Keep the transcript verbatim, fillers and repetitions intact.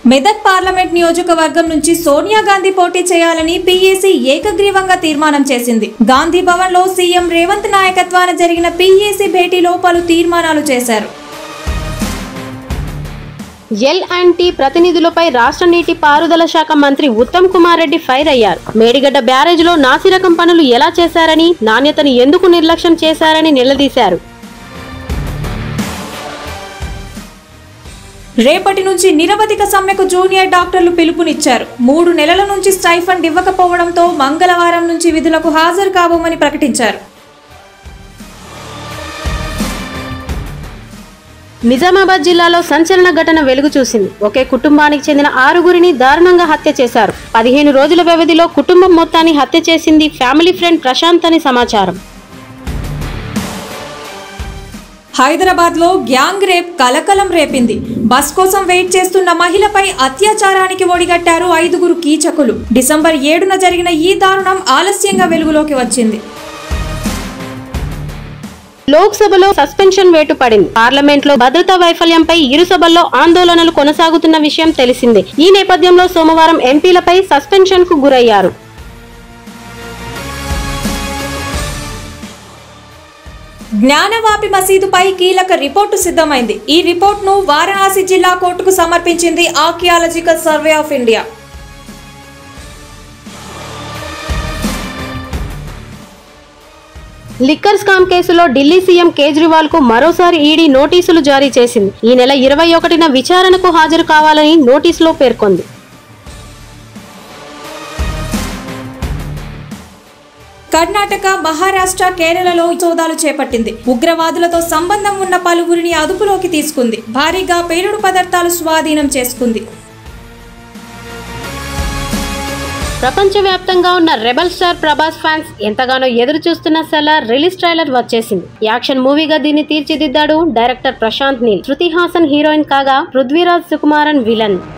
Medak parliament నియోజకవర్గం నుంచి సోనియా గాంధీ పోటీ చేయాలని పీఏసీ ఏకగ్రీవంగా తీర్మానం చేసింది. గాంధీ భవన్ లో సీఎం రేవంత్ నాయకత్వాన జరిగిన పీఏసీ భేటీలో పలు తీర్మానాలు చేశారు. ఎల్ అండ్ టీ ప్రతినిధులపై రాష్ట్ర నీటి పారుదల శాఖ మంత్రి ఉత్తమ్ కుమార్ రెడ్డి ఫైర్ అయ్యారు. మేడిగడ్డ బ్యారేజ్లో నాసిరకం పనులు ఎలా చేశారని, నాణ్యతను ఎందుకు నిర్లక్ష్యం చేశారని నిలదీశారు. రేపటి నుంచి నిరవధిక సమ్మెకు జూనియర్ డాక్టర్లు పిలుపునిచ్చారు. మూడు నెలల నుంచి స్టైఫండ్ ఇవ్వకపోవడంతో మంగళవారం నుంచి విధులకు హాజరు కావమని ప్రకటించారు. నిజామాబాద్ జిల్లాలో సంచలన ఘటన వెలుగు చూసింది. ఒకే కుటుంబానికి చెందిన ఆరుగురిని దారుణంగా హత్య చేశారు. పదిహేను రోజుల వ్యవధిలో కుటుంబం మొత్తాన్ని హత్య చేసింది ఫ్యామిలీ ఫ్రెండ్ ప్రశాంత్ అని సమాచారం. హైదరాబాద్ లో గ్యాంగ్ రేప్ కలకలం రేపింది. బస్ కోసం వెయిట్ చేస్తున్న మహిళపై అత్యాచారానికి ఒడిగట్టారు ఐదుగురు కీచకులు. డిసెంబర్ ఏడున జరిగిన ఈ దారుణం ఆలస్యంగా వెలుగులోకి వచ్చింది. లోక్సభలో సస్పెన్షన్ వేటు పడింది. పార్లమెంట్ లో భద్రతా వైఫల్యంపై ఇరు సభల్లో ఆందోళనలు కొనసాగుతున్న విషయం తెలిసిందే. ఈ నేపథ్యంలో సోమవారం ఎంపీలపై సస్పెన్షన్ కు గురయ్యారు. జ్ఞానవాపి మసీదుపై కీలక రిపోర్టు సిద్ధమైంది. ఈ రిపోర్టును వారణాసి జిల్లా కోర్టుకు సమర్పించింది archaeological survey of India. Liquor scam కేసులో ఢిల్లీ సీఎం కేజ్రీవాల్ కు మరోసారి ఈడీ నోటీసులు జారీ చేసింది. ఈ నెల ఇరవై ఒకటిన విచారణకు హాజరు కావాలని నోటీసులో పేర్కొంది. కర్ణాటక, మహారాష్ట్ర, కేరళలో సోదాలు చేపట్టింది. ఉగ్రవాదులతో సంబంధం ఉన్న పలువురిని అదుపులోకి తీసుకుంది. భారీగా పేలుడు పదార్థాలు స్వాధీనం చేసుకుంది. ప్రపంచవ్యాప్తంగా ఉన్న రెబల్ స్టార్ ప్రభాస్ ఫ్యాన్స్ ఎంతగానో ఎదురు చూస్తున్న సలార్ రిలీజ్ ట్రైలర్ వచ్చేసింది. యాక్షన్ మూవీగా దీన్ని తీర్చిదిద్దాడు డైరెక్టర్ ప్రశాంత్ నీల్. శృతి హాసన్ హీరోయిన్ కాగా పృథ్వీరాజ్ సుకుమారన్ విలన్.